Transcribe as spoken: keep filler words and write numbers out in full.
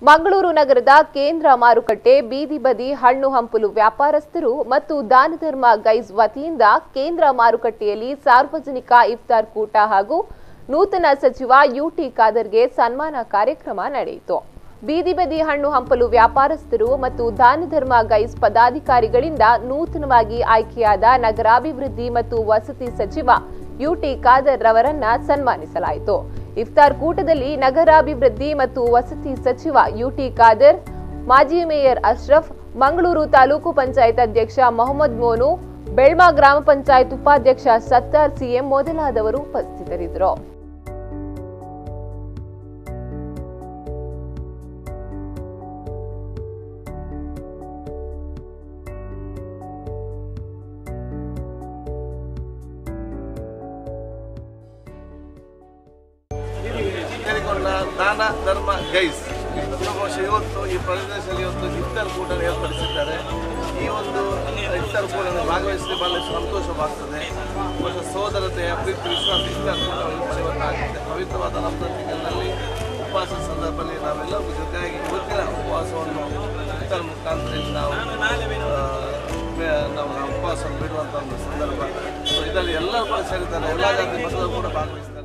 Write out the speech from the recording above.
ಮಂಗಳೂರು ನಗರದ ಕೇಂದ್ರ ಮಾರುಕಟ್ಟೆ ಬೀದಿ ಬದಿ ಹಣ್ಣು ಹಂಪಲು ವ್ಯಾಪಾರಸ್ಥರು ಮತ್ತು ದಾನ ಧರ್ಮ ಗೈಸ್ ವತಿಯಿಂದ ಕೇಂದ್ರ ಮಾರುಕಟ್ಟೆಯಲ್ಲಿ ಸಾರ್ವಜನಿಕ ಇಫ್ತಾರ್ ಕೂಟ ಹಾಗೂ ನೂತನ ಸಚಿವ ಯುಟಿ ಖಾದರ್ಗೆ ಸನ್ಮಾನ ಕಾರ್ಯಕ್ರಮ ನಡೆಯಿತು. ಬೀದಿ ಬದಿ ಹಣ್ಣು ಹಂಪಲು ವ್ಯಾಪಾರಸ್ಥರು ಮತ್ತು ದಾನ ಧರ್ಮ ಗೈಸ್ ಪದಾಧಿಕಾರಿಗಳಿಂದ ನೂತನವಾಗಿ ಆಯ್ಕೆಯಾದ ನಗರಾಭಿವೃದ್ಧಿ ಮತ್ತು ವಸತಿ ಸಚಿವ ಯುಟಿ ಖಾದರ್ ರವರನ್ನ ಸನ್ಮಾನಿಸಲಾಯಿತು. ಇಫ್ತಾರ್ ಕೂಟದಲ್ಲಿ ನಗರಾಭಿವೃದ್ಧಿ ಮತ್ತು ವಸತಿ ಸಚಿವ ಯುಟಿ ಖಾದರ್, ಮಾಜಿ ಮೇಯರ್ ಅಶ್ರಫ್, ಮಂಗಳೂರು ತಾಲೂಕು ಪಂಚಾಯತ್ ಅಧ್ಯಕ್ಷ ಮೊಹಮ್ಮದ್ ಮೋನು, ಬೆಳ್ಮಾ ಗ್ರಾಮ ಪಂಚಾಯತ್ ಉಪಾಧ್ಯಕ್ಷ ಸತ್ತಾರ್ ಸಿಎಂ ಮೊದಲಾದವರು ಉಪಸ್ಥಿತರಿದ್ದರು. ದಾನ ಧರ್ಮ ಗೈಸ್ ಇವತ್ತು ಈ ಪ್ರದೇಶದಲ್ಲಿ ಇವತ್ತು ಇಫ್ತಾರ್ ಕೂಟ ಏರ್ಪಡಿಸಿದ್ದಾರೆ. ಈ ಒಂದು ಇಫ್ತಾರ್ ಕೂಟದಲ್ಲಿ ಭಾಗವಹಿಸಿ ಬಹಳ ಸಂತೋಷವಾಗ್ತದೆ. ಸೋದರತೆಯ ಪ್ರೀತಿ ವಿಶ್ವಾಸ ಇಫ್ತಾರ್ ಕೂಟವನ್ನು ಪರಿವರ್ತನೆ ಪವಿತ್ರವಾದ ರಂಜಾನ್ ತಿಂಗಳಿನಲ್ಲಿ ಉಪವಾಸ ಸಂದರ್ಭದಲ್ಲಿ ನಾವೆಲ್ಲ ಜೊತೆಯಾಗಿ ಇವತ್ತಿನ ಉಪವಾಸವನ್ನು ಇಫ್ತಾರ್ ಮುಖಾಂತರ ನಾವು ನಾವು ಉಪವಾಸವನ್ನು ಬಿಡುವಂಥ ಒಂದು ಸಂದರ್ಭ. ಸೊ ಇದರಲ್ಲಿ ಎಲ್ಲರೂ ಕೂಡ ಸೇರಿದ್ದಾರೆ, ಎಲ್ಲ ಜಾತಿ ಮಕ್ಕಳು ಕೂಡ ಭಾಗವಹಿಸ್ತಾರೆ.